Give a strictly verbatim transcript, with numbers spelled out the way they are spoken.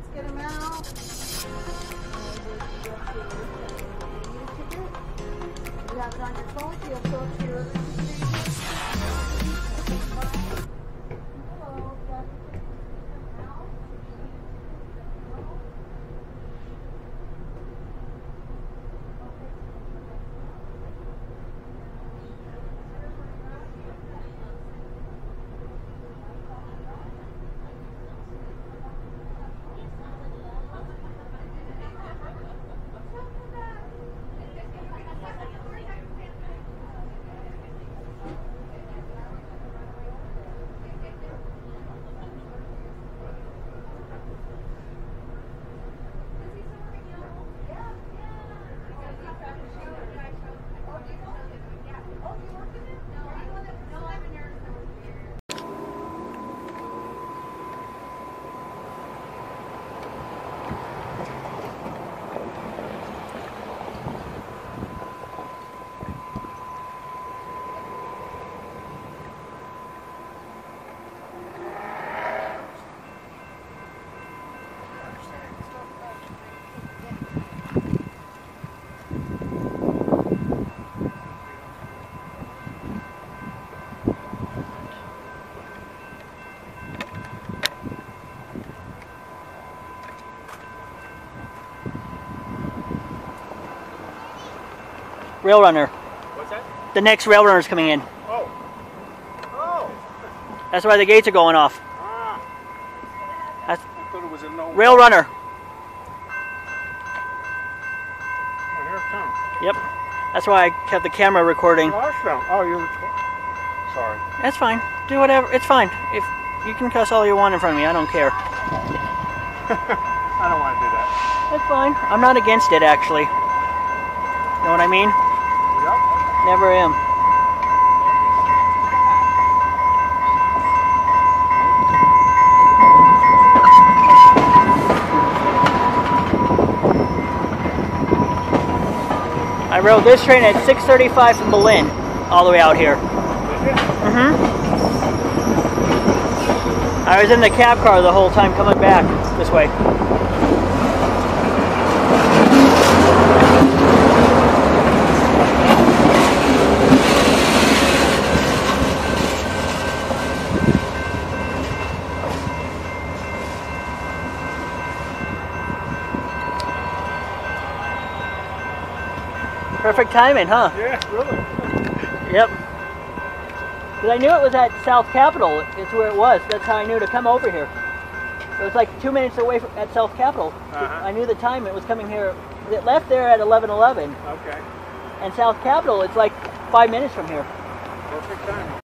get him out. You have it on your phone, so you'll go to your Rail Runner. What's that? The next Rail Runner's coming in. Oh. Oh. That's why the gates are going off. Ah. That's I thought it was a no. Rail Runner. Oh, here it comes. Yep. That's why I kept the camera recording. Awesome. Oh, you're recording. Sorry. That's fine. Do whatever. It's fine. If you can cuss all you want in front of me, I don't care. I don't want to do that. That's fine. I'm not against it, actually. Know what I mean? Yep. Never am. I rode this train at six thirty-five from Berlin, all the way out here. Mm-hmm. I was in the cab car the whole time coming back this way. Perfect timing, huh? Yeah, really. Yep. Because I knew it was at South Capitol. It's where it was. That's how I knew to come over here. It was like two minutes away from, at South Capitol. Uh-huh. I knew the time it was coming here. It left there at eleven eleven. Okay. And South Capitol, it's like five minutes from here. Perfect timing.